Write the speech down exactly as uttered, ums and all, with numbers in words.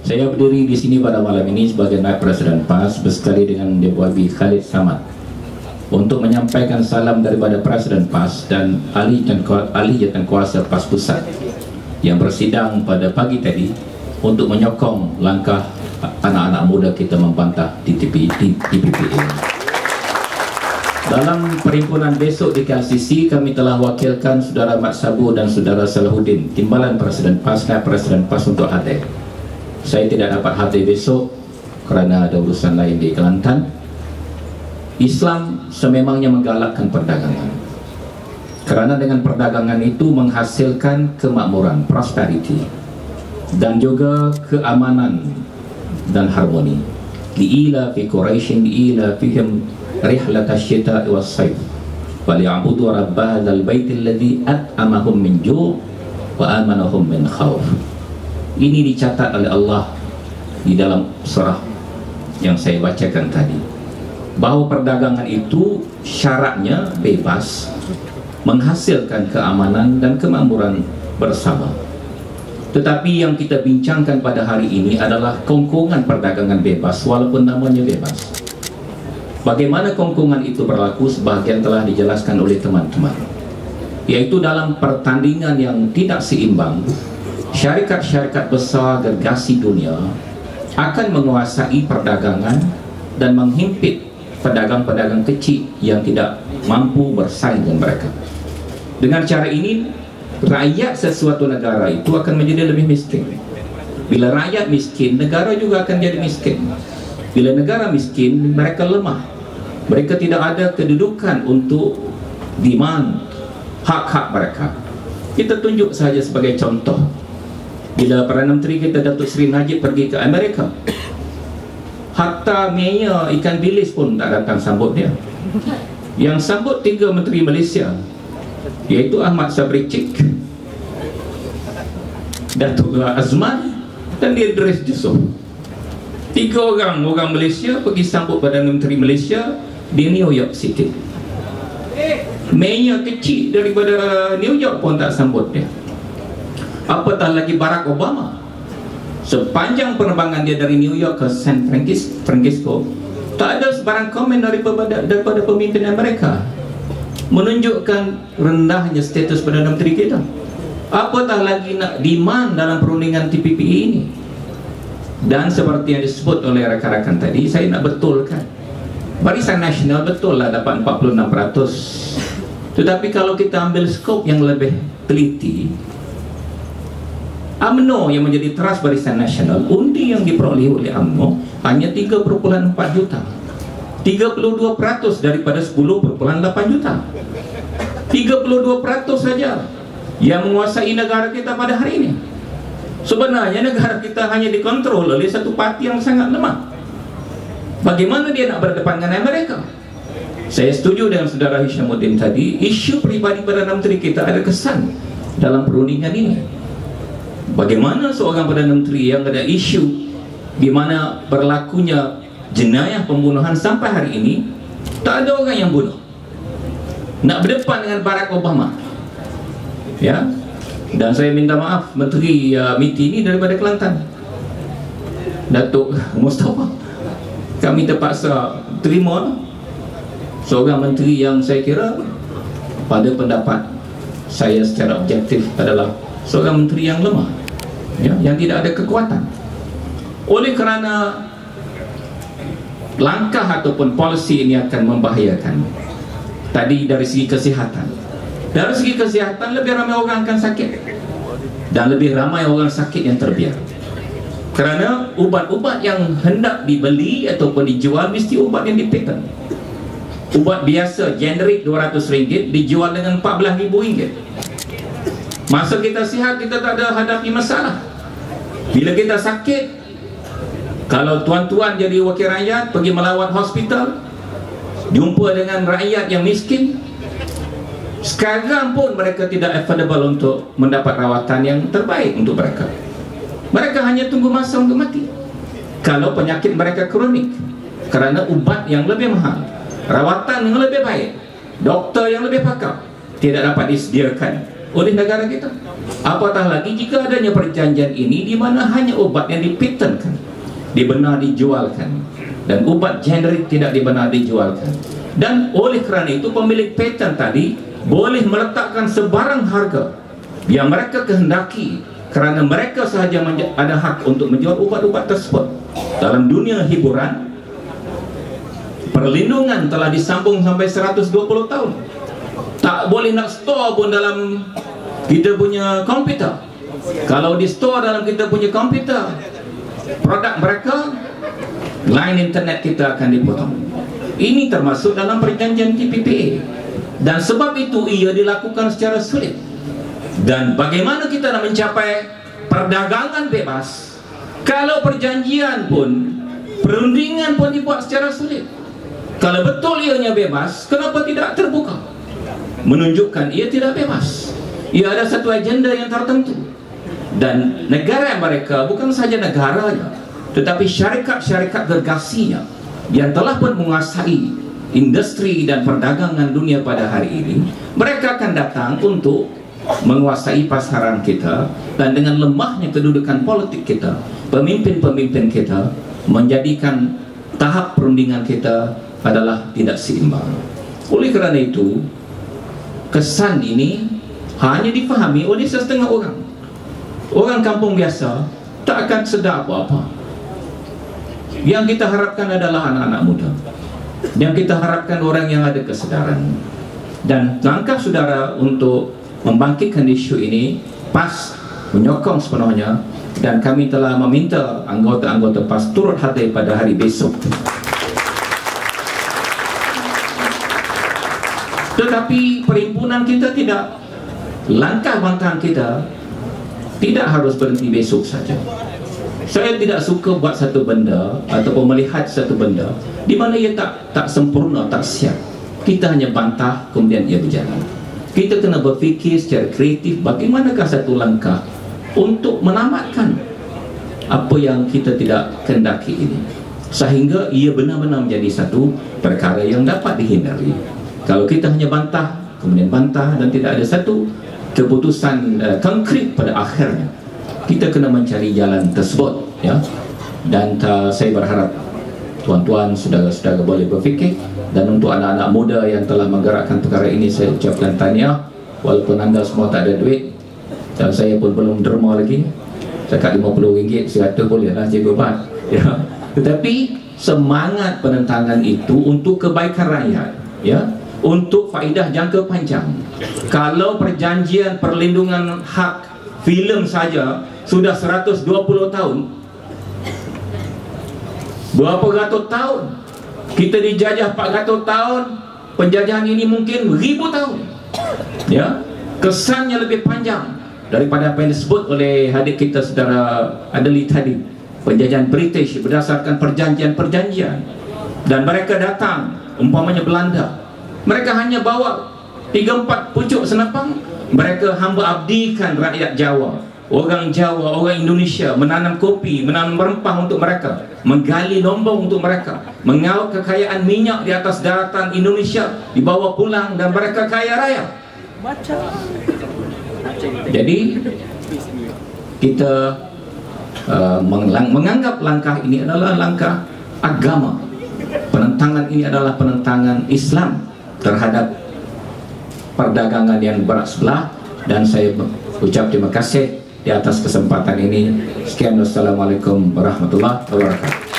Saya berdiri di sini pada malam ini sebagai Naib Presiden P A S bersekali dengan Deputi Habib Khalid Samad untuk menyampaikan salam daripada Presiden P A S dan ahli jawatan kuasa P A S Pusat yang bersidang pada pagi tadi untuk menyokong langkah anak-anak muda kita membantah T P P I. Dalam perhimpunan besok di K L C C, kami telah wakilkan Saudara Mat Sabu dan Saudara Salahuddin, Timbalan Presiden P A S, Naib Presiden P A S untuk hadir. Saya tidak dapat hadir besok kerana ada urusan lain di Kelantan. Islam sememangnya menggalakkan perdagangan, kerana dengan perdagangan itu menghasilkan kemakmuran, prosperity, dan juga keamanan dan harmoni. Li'ila fi Quraisyin li'ila fihim rihlat asy-syita'i was-sayf waliya'budu rabb hadzal baitil ladzi at'amahum min ju' wa amanahum min khauf. Ini dicatat oleh Allah di dalam surah yang saya bacakan tadi, bahawa perdagangan itu syaratnya bebas, menghasilkan keamanan dan kemakmuran bersama. Tetapi yang kita bincangkan pada hari ini adalah kongkongan perdagangan bebas walaupun namanya bebas. Bagaimana kongkongan itu berlaku sebahagian telah dijelaskan oleh teman-teman, yaitu dalam pertandingan yang tidak seimbang, syarikat-syarikat besar gergasi dunia akan menguasai perdagangan dan menghimpit pedagang-pedagang kecil yang tidak mampu bersaing dengan mereka. Dengan cara ini, rakyat sesuatu negara itu akan menjadi lebih miskin. Bila rakyat miskin, negara juga akan jadi miskin. Bila negara miskin, mereka lemah. Mereka tidak ada kedudukan untuk demand hak-hak mereka. Kita tunjuk saja sebagai contoh, bila Perdana Menteri kita Datuk Seri Najib pergi ke Amerika, hatta mayor ikan bilis pun tak datang sambut dia. Yang sambut tiga menteri Malaysia, iaitu Ahmad Sabri Cik, Datuk Azman dan Idris Yusof. Tiga orang orang Malaysia pergi sambut Perdana Menteri Malaysia di New York City. Mayor kecil daripada New York pun tak sambut dia. Apatah lagi Barack Obama. Sepanjang penerbangan dia dari New York ke San Francisco, tak ada sebarang komen daripada, daripada pemimpin Amerika, menunjukkan rendahnya status Perdana Menteri kita. Apatah lagi nak demand dalam perundingan T P P I ini. Dan seperti yang disebut oleh rakan-rakan tadi, saya nak betulkan, Barisan Nasional betul lah dapat empat puluh enam peratus. Tetapi kalau kita ambil skop yang lebih teliti, U M N O yang menjadi teras Barisan Nasional, undi yang diperoleh oleh U M N O hanya tiga perpuluhan empat juta, tiga puluh dua peratus daripada sepuluh perpuluhan lapan juta. Tiga puluh dua peratus saja yang menguasai negara kita pada hari ini. Sebenarnya negara kita hanya dikontrol oleh satu parti yang sangat lemah. Bagaimana dia nak berdepan dengan Amerika? Saya setuju dengan saudara Hishamuddin tadi, isu peribadi Perdana Menteri kita ada kesan dalam perundingan ini. Bagaimana seorang Perdana Menteri yang ada isu di mana berlakunya jenayah pembunuhan sampai hari ini, tak ada orang yang bunuh, nak berdepan dengan Barack Obama, ya. Dan saya minta maaf, Menteri uh, M I T ini daripada Kelantan, Datuk Mustafa. Kami terpaksa terima seorang menteri yang saya kira pada pendapat saya secara objektif adalah seorang menteri yang lemah, ya, yang tidak ada kekuatan. Oleh kerana langkah ataupun polisi ini akan membahayakan, tadi dari segi kesihatan, dari segi kesihatan lebih ramai orang akan sakit, dan lebih ramai orang sakit yang terbiar. Kerana ubat-ubat yang hendak dibeli ataupun dijual mesti ubat yang dipatent. Ubat biasa generik dua ratus ringgit dijual dengan empat belas ribu ringgit. Masa kita sihat, kita tak ada hadapi masalah. Bila kita sakit, kalau tuan-tuan jadi wakil rakyat pergi melawat hospital, jumpa dengan rakyat yang miskin, sekarang pun mereka tidak affordable untuk mendapat rawatan yang terbaik untuk mereka. Mereka hanya tunggu masa untuk mati kalau penyakit mereka kronik, kerana ubat yang lebih mahal, rawatan yang lebih baik, doktor yang lebih pakar tidak dapat disediakan oleh negara kita. Apatah lagi jika adanya perjanjian ini di mana hanya obat yang dipatenkan dibenar dijualkan dan obat generik tidak dibenar dijualkan. Dan oleh kerana itu pemilik paten tadi boleh meletakkan sebarang harga yang mereka kehendaki kerana mereka sahaja ada hak untuk menjual ubat-ubat tersebut. Dalam dunia hiburan, perlindungan telah disambung sampai seratus dua puluh tahun. Tak boleh nak store pun dalam kita punya komputer. Kalau di store dalam kita punya komputer produk mereka, line internet kita akan dipotong. Ini termasuk dalam perjanjian T P P A. Dan sebab itu ia dilakukan secara sulit. Dan bagaimana kita nak mencapai perdagangan bebas kalau perjanjian pun, perundingan pun dibuat secara sulit? Kalau betul ianya bebas, kenapa tidak terbuka? Menunjukkan ia tidak bebas. Ia ada satu agenda yang tertentu. Dan negara mereka bukan sahaja negaranya, tetapi syarikat-syarikat gergasinya yang telah pun menguasai industri dan perdagangan dunia pada hari ini, mereka akan datang untuk menguasai pasaran kita. Dan dengan lemahnya kedudukan politik kita, pemimpin-pemimpin kita menjadikan tahap perundingan kita adalah tidak seimbang. Oleh kerana itu, kesan ini hanya difahami oleh setengah orang. Orang kampung biasa tak akan sedar apa-apa. Yang kita harapkan adalah anak-anak muda. Yang kita harapkan orang yang ada kesedaran. Dan langkah saudara untuk membangkitkan isu ini PAS menyokong sepenuhnya, dan kami telah meminta anggota-anggota PAS turut hadir pada hari besok. Tetapi perhimpunan kita tidak, langkah bantahan kita tidak harus berhenti besok saja. Saya tidak suka buat satu benda ataupun melihat satu benda di mana ia tak tak sempurna, tak siap. Kita hanya bantah kemudian ia berjalan. Kita kena berfikir secara kreatif bagaimanakah satu langkah untuk menamatkan apa yang kita tidak kehendaki ini, sehingga ia benar-benar menjadi satu perkara yang dapat dihindari. Kalau kita hanya bantah kemudian bantah dan tidak ada satu keputusan uh, konkret pada akhirnya, kita kena mencari jalan tersebut, ya. Dan uh, saya berharap tuan-tuan, saudara-saudara boleh berfikir. Dan untuk anak-anak muda yang telah menggerakkan perkara ini, saya ucapkan tahniah. Walaupun anda semua tak ada duit, dan saya pun belum derma lagi, cakap lima puluh ringgit, seratus bolehlah je beban, ya. Tetapi semangat penentangan itu untuk kebaikan rakyat, ya, untuk faedah jangka panjang. Kalau perjanjian perlindungan hak filem saja sudah seratus dua puluh tahun, berapa ratus tahun kita dijajah, empat ratus tahun, penjajahan ini mungkin ribu tahun, ya. Kesannya lebih panjang daripada apa yang disebut oleh adik kita saudara Adeli tadi, penjajahan British berdasarkan perjanjian-perjanjian. Dan mereka datang, umpamanya Belanda, mereka hanya bawa tiga empat pucuk senapang, mereka hamba abdikan rakyat Jawa, orang Jawa, orang Indonesia, menanam kopi, menanam rempah untuk mereka, menggali lombong untuk mereka, mengauk kekayaan minyak di atas daratan Indonesia, dibawa pulang, dan mereka kaya raya. Jadi kita uh, menganggap langkah ini adalah langkah agama. Penentangan ini adalah penentangan Islam terhadap perdagangan yang berat sebelah. Dan saya ucap terima kasih di atas kesempatan ini. Sekian, wassalamualaikum warahmatullahi wabarakatuh.